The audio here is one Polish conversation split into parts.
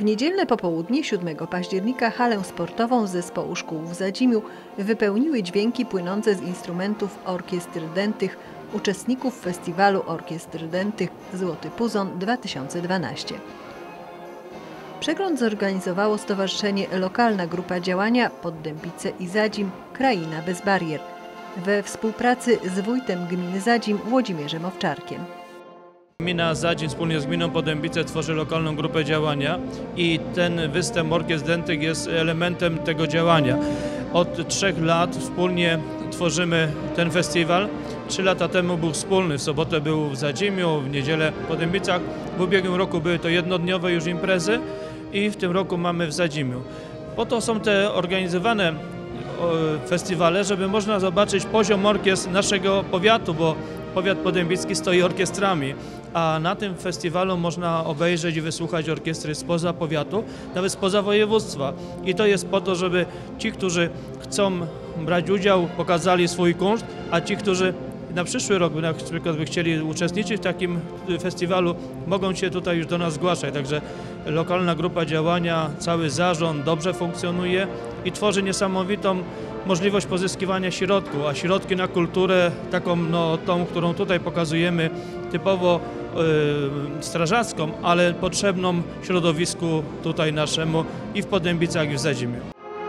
niedzielne popołudnie 7 października halę sportową zespołu szkół w Zadzimiu wypełniły dźwięki płynące z instrumentów orkiestr dętych uczestników festiwalu orkiestr dętych Złoty Puzon 2012. Przegląd zorganizowało Stowarzyszenie Lokalna Grupa Działania Poddębice i Zadzim Kraina bez barier we współpracy z wójtem gminy Zadzim Włodzimierzem Owczarkiem. Gmina Zadzim wspólnie z gminą Poddębice tworzy lokalną grupę działania i ten występ orkiestr dętych jest elementem tego działania. Od 3 lat wspólnie tworzymy ten festiwal. 3 lata temu był wspólny, w sobotę był w Zadzimiu, w niedzielę w Poddębicach. W ubiegłym roku były to jednodniowe już imprezy i w tym roku mamy w Zadzimiu. Po to są te organizowane festiwale, żeby można zobaczyć poziom orkiestr naszego powiatu, bo powiat poddębicki stoi orkiestrami, a na tym festiwalu można obejrzeć i wysłuchać orkiestry spoza powiatu, nawet spoza województwa. I to jest po to, żeby ci, którzy chcą brać udział, pokazali swój kunszt, a ci, którzy na przyszły rok na przykład by chcieli uczestniczyć w takim festiwalu, mogą się tutaj już do nas zgłaszać. Także lokalna grupa działania, cały zarząd dobrze funkcjonuje i tworzy niesamowitą możliwość pozyskiwania środków, a środki na kulturę, taką tą, którą tutaj pokazujemy, typowo strażacką, ale potrzebną środowisku tutaj naszemu i w Poddębicach, i w Zadzimiu.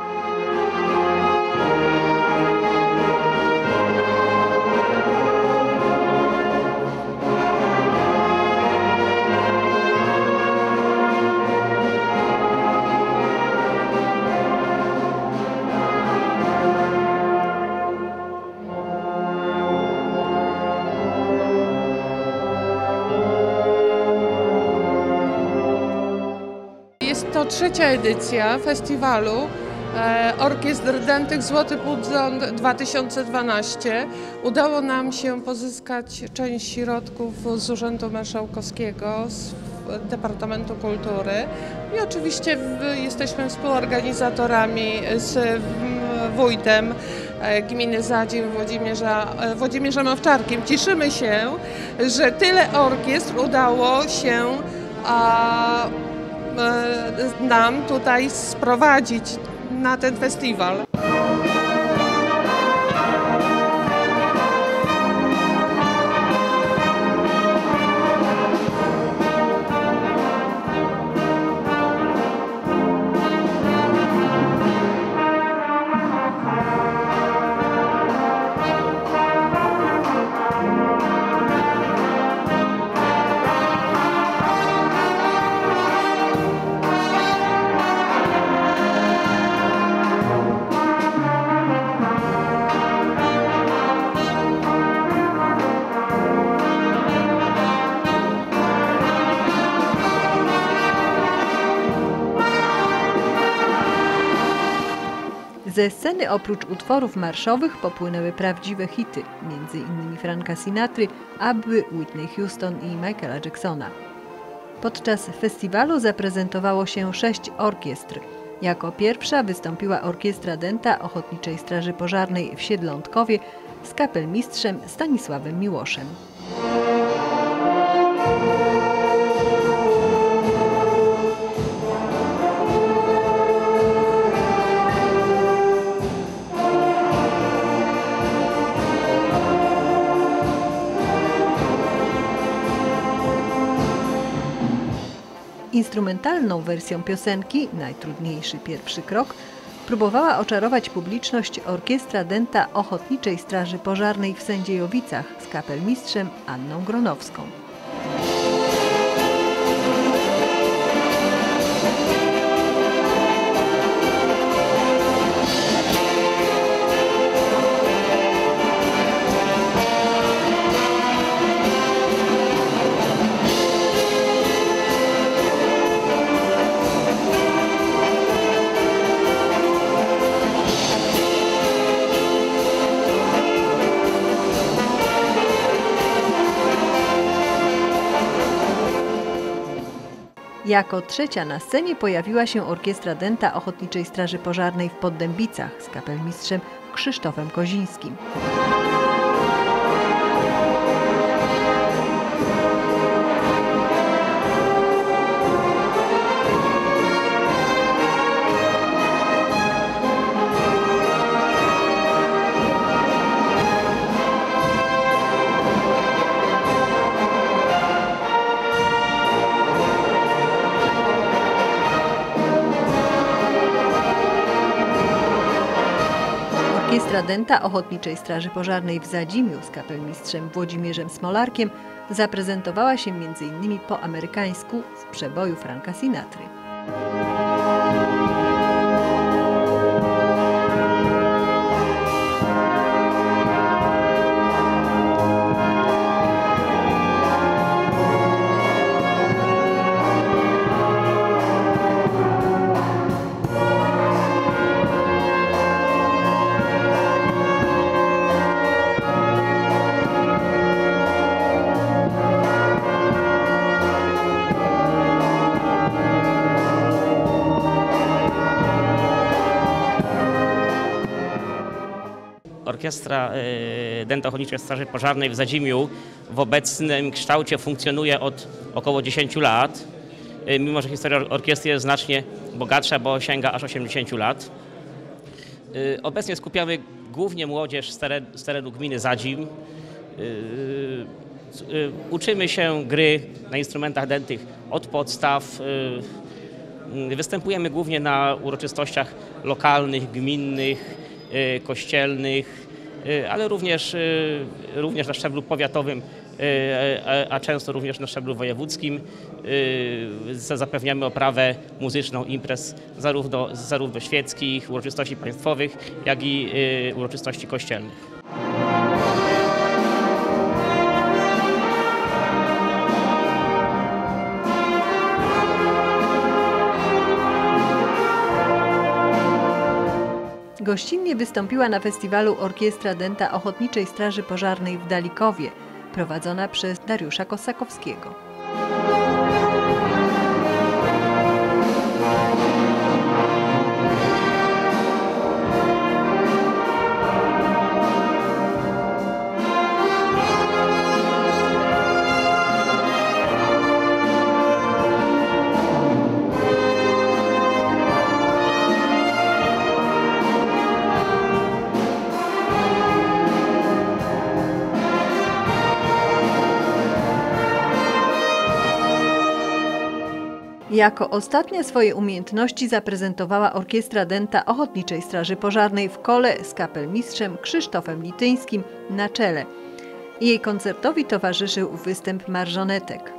Jest to 3. edycja festiwalu orkiestr dętych Złoty Puzon 2012. Udało nam się pozyskać część środków z Urzędu Marszałkowskiego, z Departamentu Kultury i oczywiście jesteśmy współorganizatorami z wójtem gminy Zadzim Włodzimierzem Owczarkiem. Cieszymy się, że tyle orkiestr udało się nam tutaj sprowadzić na ten festiwal. Ze sceny oprócz utworów marszowych popłynęły prawdziwe hity, m.in. Franka Sinatry, Abby, Whitney Houston i Michaela Jacksona. Podczas festiwalu zaprezentowało się 6 orkiestr. Jako pierwsza wystąpiła Orkiestra Dęta Ochotniczej Straży Pożarnej w Siedlątkowie z kapelmistrzem Stanisławem Miłoszem. Instrumentalną wersją piosenki Najtrudniejszy pierwszy krok próbowała oczarować publiczność Orkiestra Dęta Ochotniczej Straży Pożarnej w Sędziejowicach z kapelmistrzem Anną Gronowską. Jako trzecia na scenie pojawiła się Orkiestra Dęta Ochotniczej Straży Pożarnej w Poddębicach z kapelmistrzem Krzysztofem Kozińskim. Orkiestra Dęta Ochotniczej Straży Pożarnej w Zadzimiu z kapelmistrzem Włodzimierzem Smolarkiem zaprezentowała się m.in. po amerykańsku w przeboju Franka Sinatry. Orkiestra Dęta Ochotniczej Straży Pożarnej w Zadzimiu w obecnym kształcie funkcjonuje od około 10 lat, mimo że historia orkiestry jest znacznie bogatsza, bo sięga aż 80 lat. Obecnie skupiamy głównie młodzież z terenu gminy Zadzim. Uczymy się gry na instrumentach dętych od podstaw. Występujemy głównie na uroczystościach lokalnych, gminnych, kościelnych, ale również na szczeblu powiatowym, a często również na szczeblu wojewódzkim. Zapewniamy oprawę muzyczną imprez zarówno świeckich, uroczystości państwowych, jak i uroczystości kościelnych. Gościnnie wystąpiła na festiwalu Orkiestra Dęta Ochotniczej Straży Pożarnej w Dalikowie, prowadzona przez Dariusza Kosakowskiego. Jako ostatnia swoje umiejętności zaprezentowała Orkiestra Dęta Ochotniczej Straży Pożarnej w kole z kapelmistrzem Krzysztofem Lityńskim na czele. Jej koncertowi towarzyszył występ marżonetek.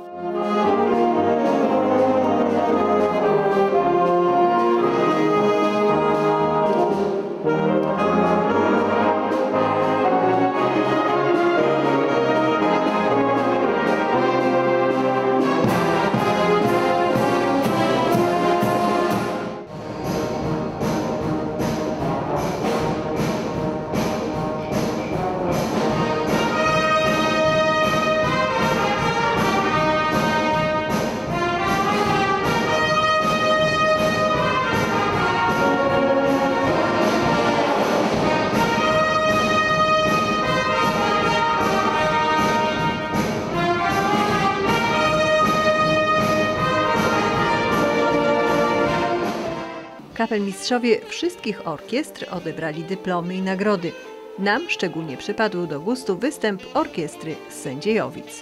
Kapelmistrzowie wszystkich orkiestr odebrali dyplomy i nagrody. Nam szczególnie przypadł do gustu występ orkiestry z Sędziejowic.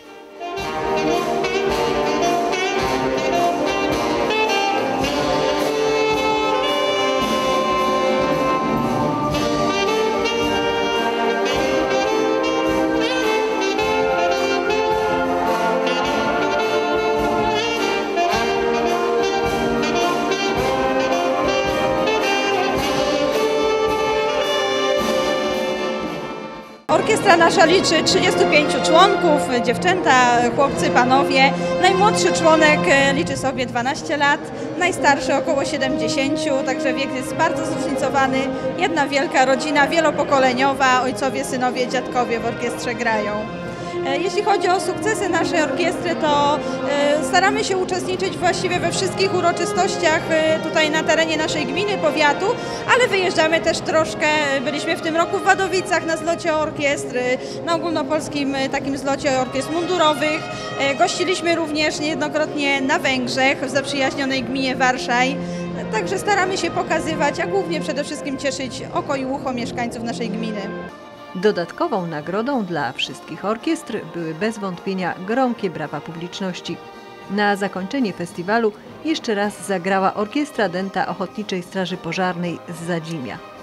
Orkiestra nasza liczy 35 członków, dziewczęta, chłopcy, panowie. Najmłodszy członek liczy sobie 12 lat, najstarszy około 70, także wiek jest bardzo zróżnicowany. Jedna wielka rodzina, wielopokoleniowa, ojcowie, synowie, dziadkowie w orkiestrze grają. Jeśli chodzi o sukcesy naszej orkiestry, to staramy się uczestniczyć właściwie we wszystkich uroczystościach tutaj na terenie naszej gminy, powiatu, ale wyjeżdżamy też troszkę. Byliśmy w tym roku w Wadowicach na zlocie orkiestry, na ogólnopolskim takim zlocie orkiestr mundurowych. Gościliśmy również niejednokrotnie na Węgrzech, w zaprzyjaźnionej gminie Warszaj. Także staramy się pokazywać, a głównie przede wszystkim cieszyć oko i ucho mieszkańców naszej gminy. Dodatkową nagrodą dla wszystkich orkiestr były bez wątpienia gromkie brawa publiczności. Na zakończenie festiwalu jeszcze raz zagrała Orkiestra Dęta Ochotniczej Straży Pożarnej z Zadzimia.